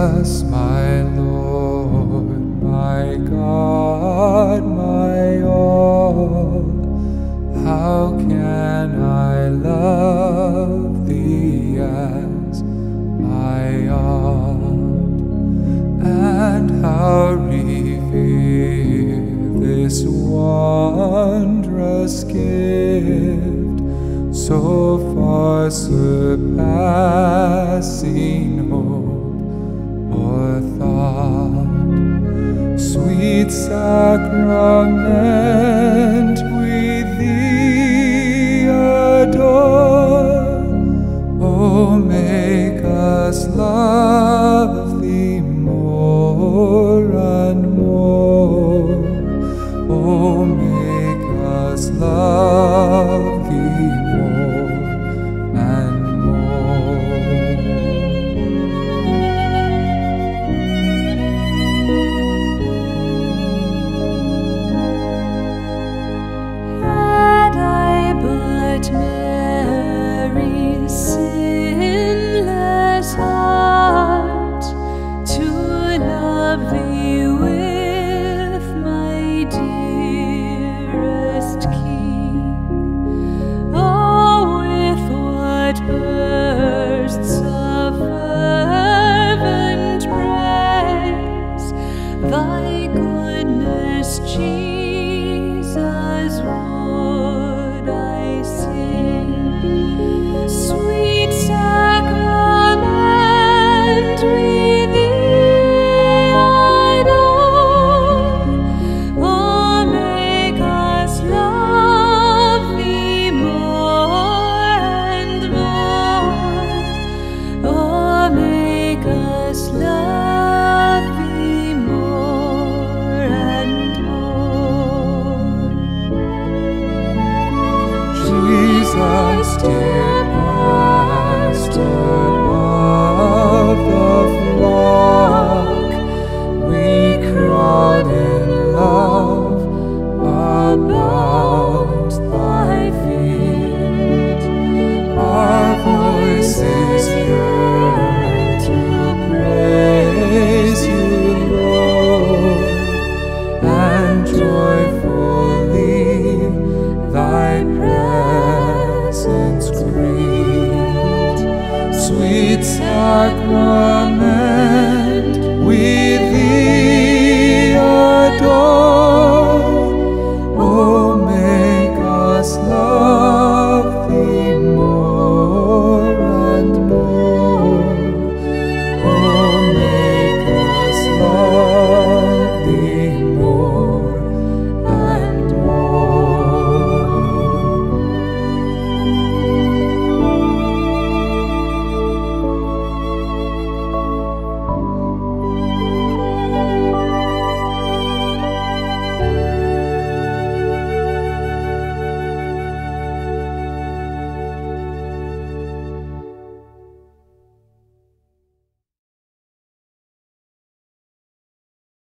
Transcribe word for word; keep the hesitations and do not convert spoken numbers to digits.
Jesus, my Lord, my God, my all, how can I love Thee as I ought, and how revere this wondrous gift, so far surpassing hope or thought. Sweet sacrament, we Thee adore. Oh, make us love Thee more and more. Oh, make us love Thee more and Had I but Mary's sinless heart to love Thee with, my dearest King, oh, with what bursts of fervent praise Thy goodness, Jesus,